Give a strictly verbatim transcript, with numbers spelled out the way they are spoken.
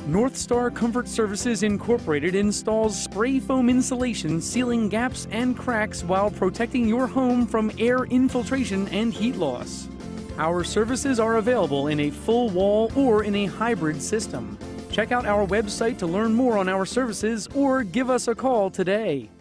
NorthStar Comfort Services Incorporated installs spray foam insulation, sealing gaps and cracks while protecting your home from air infiltration and heat loss. Our services are available in a full wall or in a hybrid system. Check out our website to learn more on our services or give us a call today.